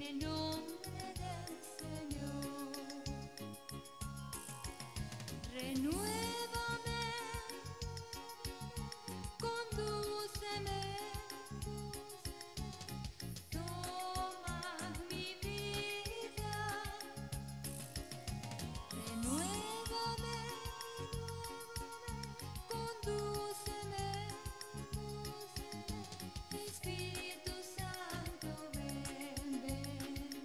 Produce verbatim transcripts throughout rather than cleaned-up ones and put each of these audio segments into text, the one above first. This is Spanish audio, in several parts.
el nombre del Señor. Renuévame, condúceme, toma mi vida. Renuévame, condúceme, Espíritu Santo, ven, ven,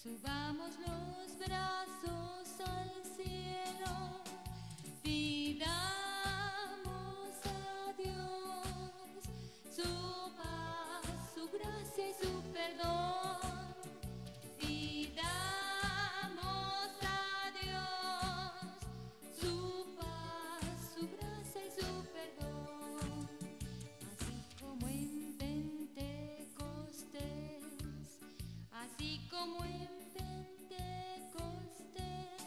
Subamos los brazos al cielo, pidamos a Dios su paz, su gracia y su perdón. Pidamos a Dios su paz, su gracia y su perdón. Así como en Pentecostés, así como en Pentecostés,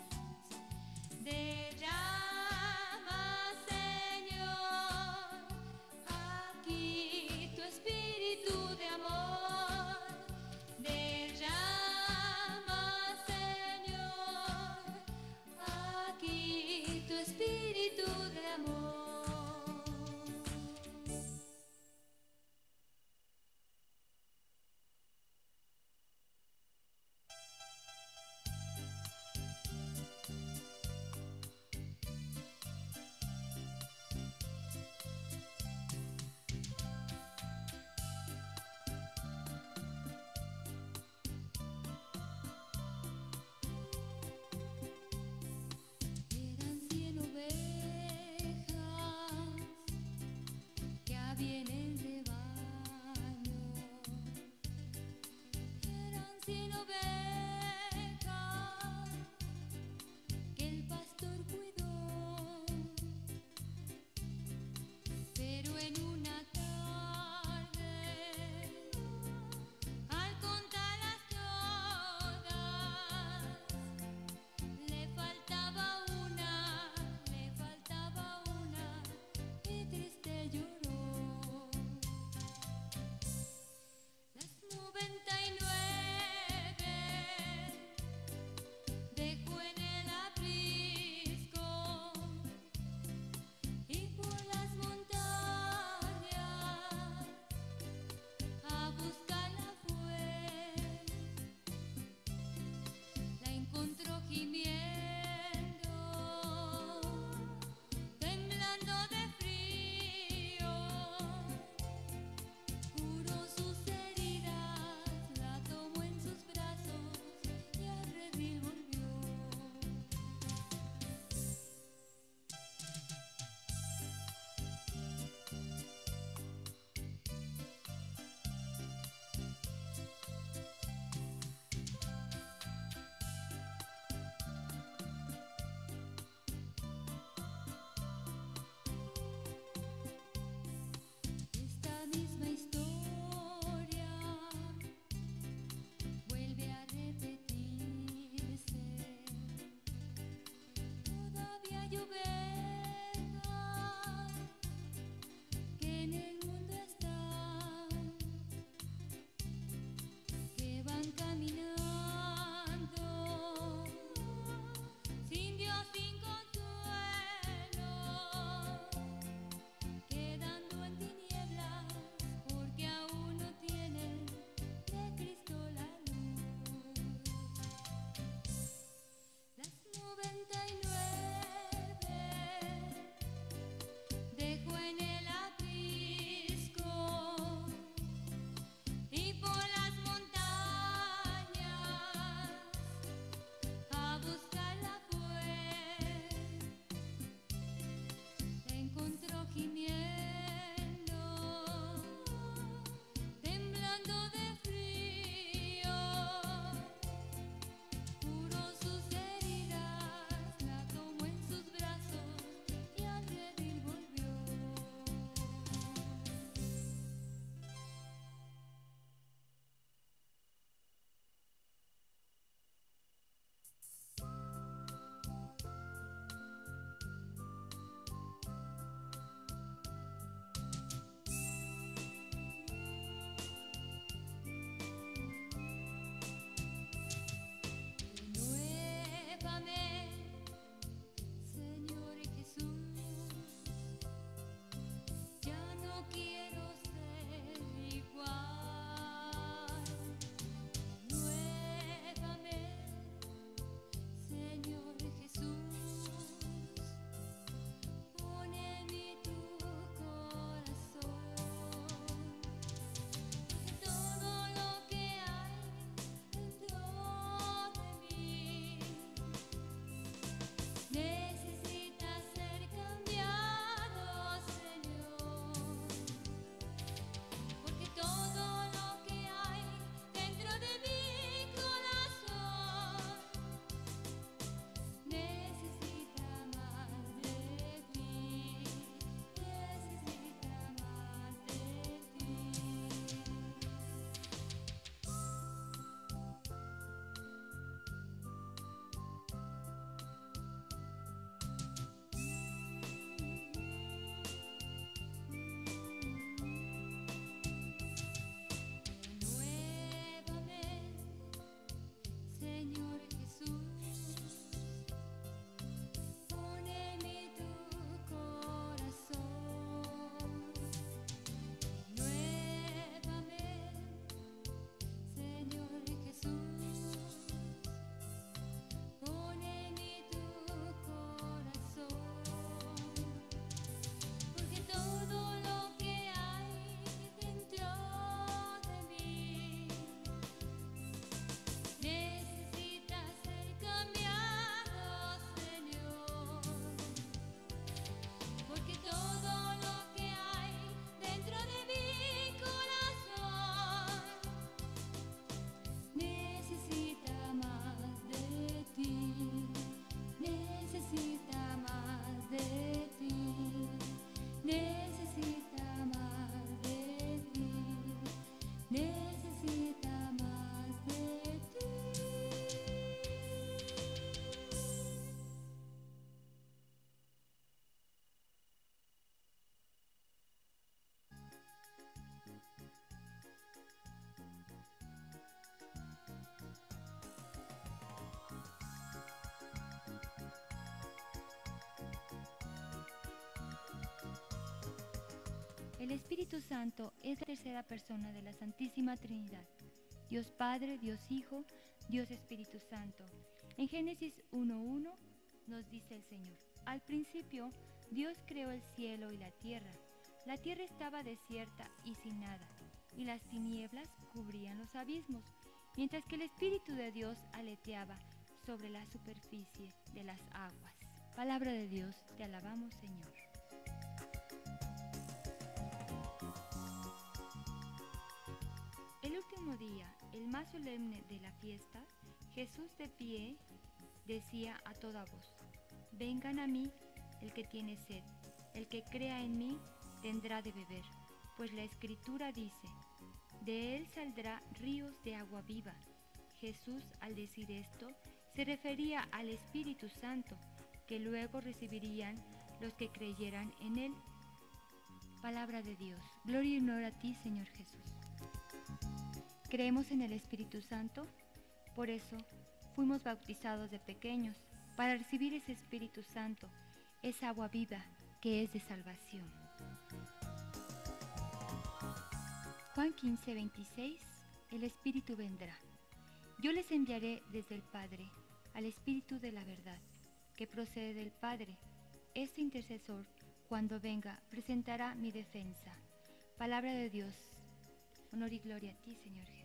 derrama, Señor, aquí tu espíritu de amor. Derrama, Señor, aquí tu espíritu de amor. Eran cien ovejas que había en el rebaño. Eran cien ovejas que el pastor cuidó. Pero en una tarde, al contarlas todas, le faltaba una, le faltaba una, y triste lloró. Las noventa y nueve El Espíritu Santo es la tercera persona de la Santísima Trinidad. Dios Padre, Dios Hijo, Dios Espíritu Santo. En Génesis uno uno nos dice el Señor: al principio Dios creó el cielo y la tierra. La tierra estaba desierta y sin nada, y las tinieblas cubrían los abismos, mientras que el Espíritu de Dios aleteaba sobre la superficie de las aguas. Palabra de Dios, te alabamos, Señor. El último día, el más solemne de la fiesta, Jesús de pie decía a toda voz: vengan a mí el que tiene sed, el que crea en mí tendrá de beber, pues la Escritura dice: de él saldrá ríos de agua viva. Jesús, al decir esto, se refería al Espíritu Santo, que luego recibirían los que creyeran en él. Palabra de Dios. Gloria y honor a ti, Señor Jesús. Creemos en el Espíritu Santo, por eso fuimos bautizados de pequeños, para recibir ese Espíritu Santo, esa agua viva que es de salvación. Juan quince, veintiséis, el Espíritu vendrá. Yo les enviaré desde el Padre al Espíritu de la verdad, que procede del Padre. Este intercesor, cuando venga, presentará mi defensa. Palabra de Dios. Honor y gloria a ti, Señor Jesús.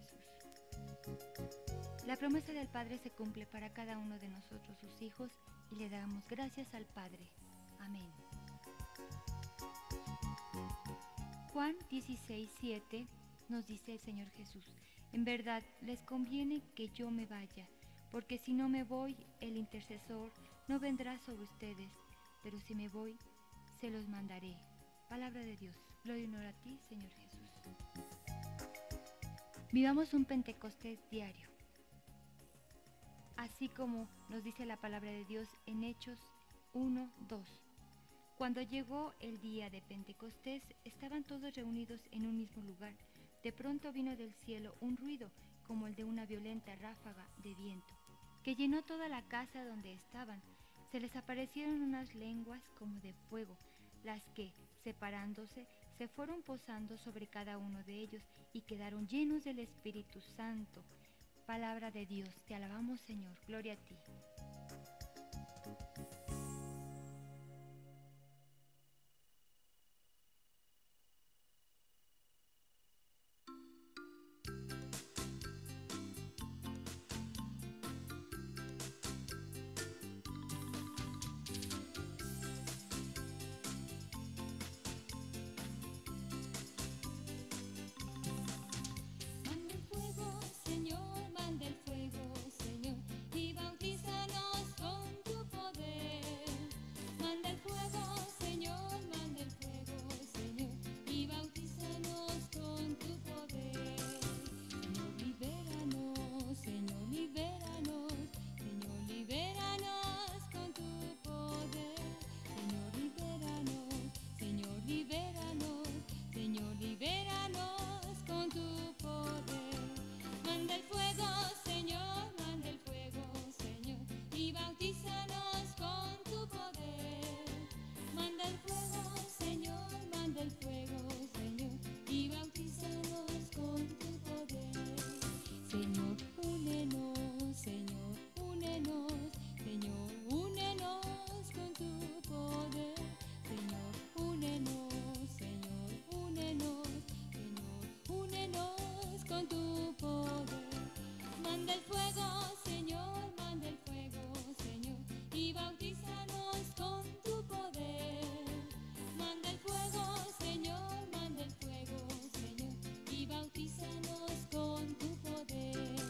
La promesa del Padre se cumple para cada uno de nosotros, sus hijos, y le damos gracias al Padre. Amén. Juan dieciséis, siete nos dice el Señor Jesús: en verdad les conviene que yo me vaya, porque si no me voy, el intercesor no vendrá sobre ustedes, pero si me voy, se los mandaré. Palabra de Dios. Gloria y honor a ti, Señor Jesús. Vivamos un Pentecostés diario, así como nos dice la palabra de Dios en Hechos uno, dos. Cuando llegó el día de Pentecostés, estaban todos reunidos en un mismo lugar. De pronto vino del cielo un ruido, como el de una violenta ráfaga de viento, que llenó toda la casa donde estaban. Se les aparecieron unas lenguas como de fuego, las que, separándose, se fueron posando sobre cada uno de ellos y quedaron llenos del Espíritu Santo. Palabra de Dios, te alabamos, Señor. Gloria a ti. Manda el fuego, Señor, manda el fuego, Señor, y bautízanos con tu poder. Manda el fuego, Señor, manda el fuego, Señor, y bautízanos con tu poder. Señor, libéranos, Señor, libéranos, Señor, libéranos con tu poder. Señor, libéranos, Señor, libéranos, Señor, libéranos con tu poder. Manda el fuego, Señor, manda el fuego, Señor, y bautízanos con tu poder. Manda el fuego, Señor, manda el fuego, Señor, y bautízanos con tu poder. Señor, únenos, Señor, únenos, Señor, únenos con tu poder. Señor, únenos, Señor, únenos, Señor, únenos con tu poder. Manda el fuego, Señor, manda el fuego, Señor, y bautízanos con tu poder. Manda el fuego, Señor, manda el fuego, Señor, y bautízanos con tu poder.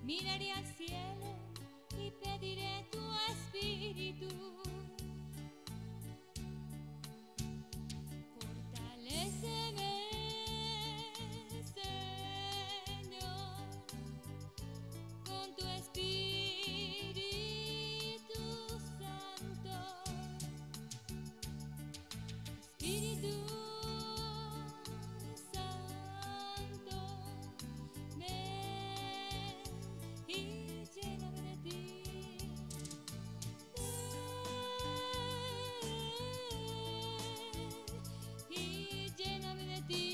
Miraré al cielo y pediré tu espíritu. Fortaléceme, Señor, con tu Espíritu Santo. Espíritu Santo, ven y lléname de ti. Ven y lléname de ti.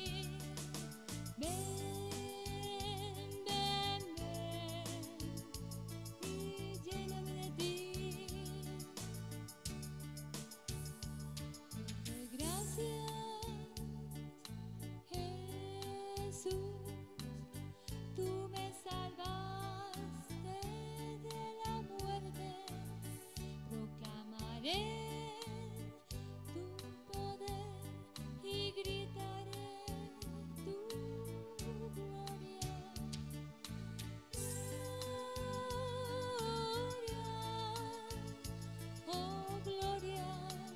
Ven, ven, ven y lléname de ti. Te doy gracias, Jesús, tú me salvaste de la muerte. Proclamaré tu poder y gritaré tu gloria. Gloria, oh gloria,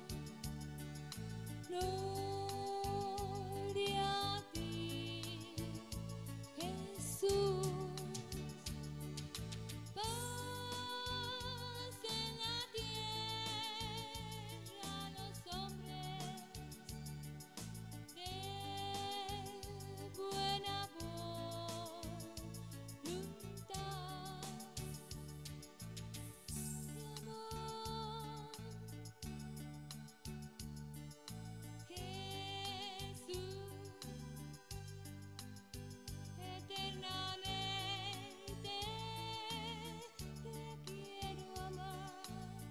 gloria a ti, Jesús. Paz en la tierra a los hombres de buena voluntad. Mi amor, Jesús, eternamente te quiero amar.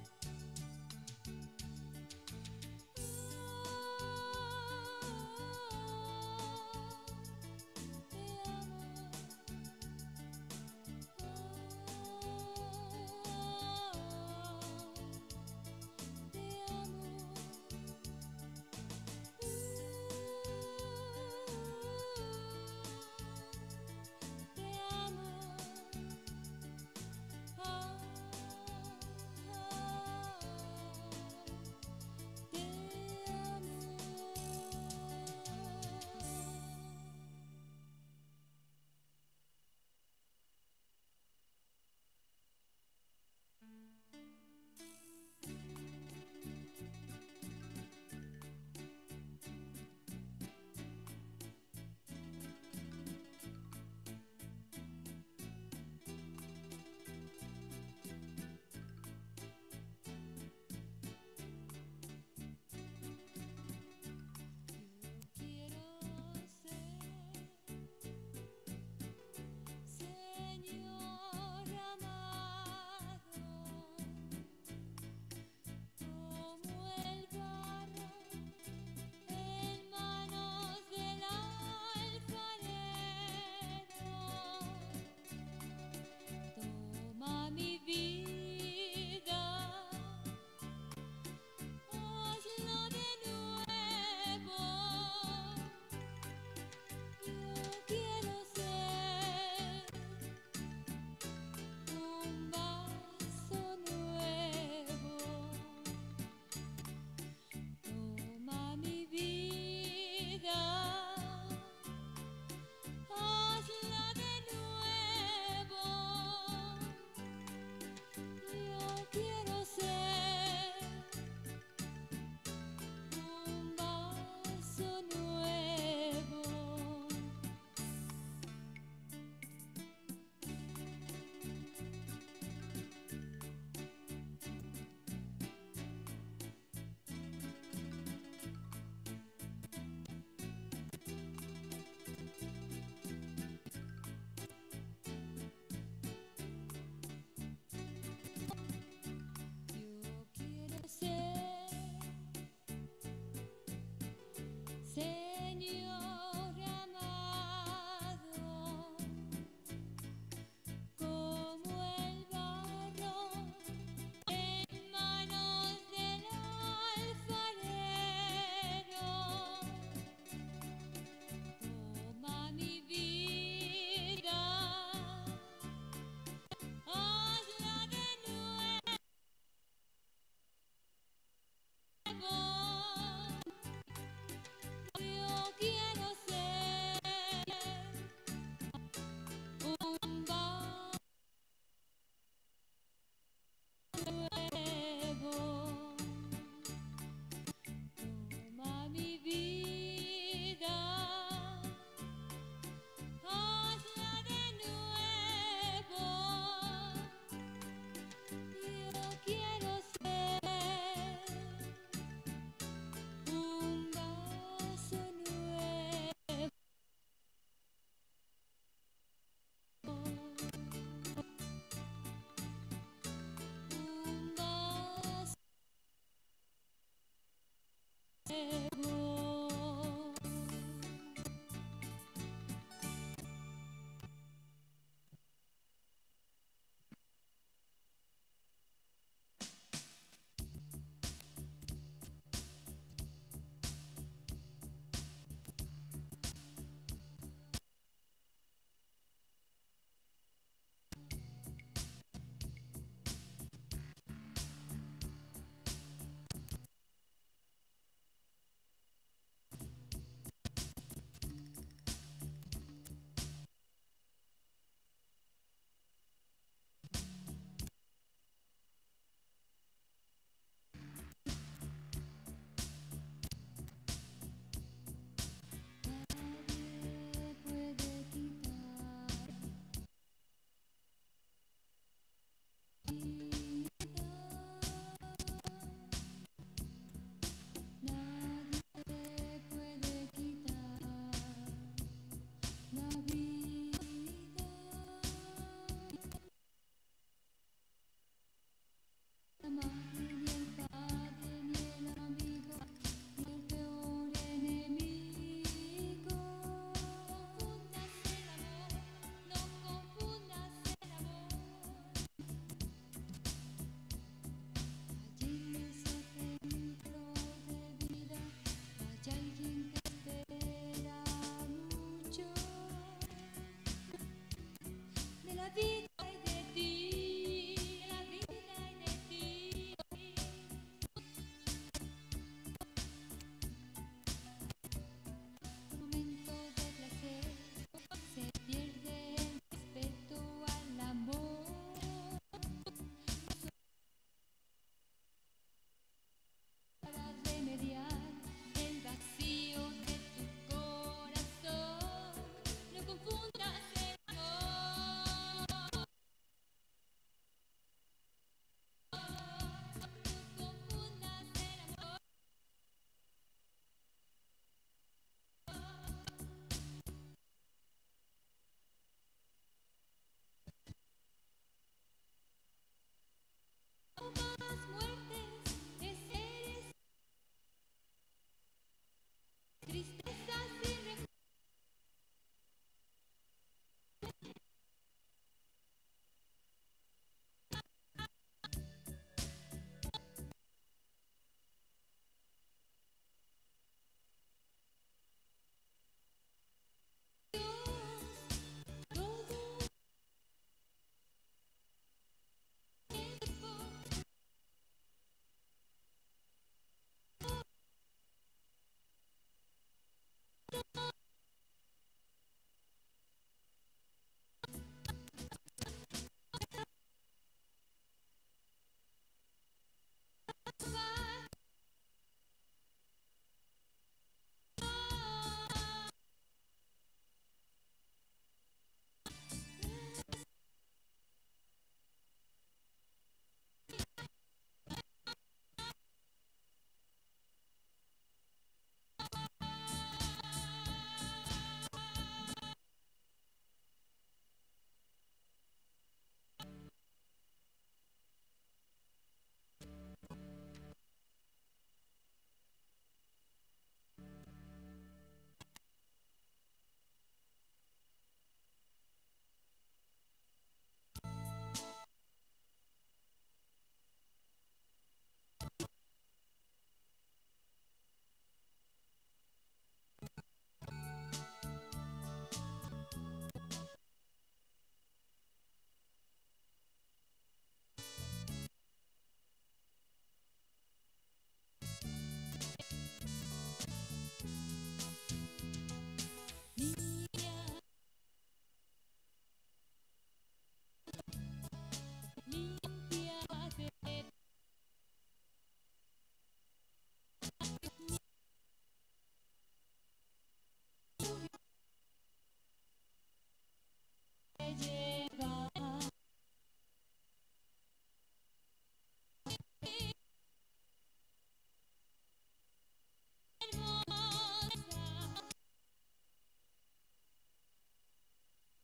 Te amo, te amo. Te amo, ah, te amo. Quiero ser, Señor amado, como el barro en manos del alfarero. Toma mi vida, hazlo de nuevo. Yo quiero ser un vaso nuevo. Toma mi vida, hazla de nuevo. Yo quiero ser un vaso nuevo. Yo quiero ser, Señor amado, como el barro en manos del alfarero. Toma mi vida,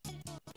cielo.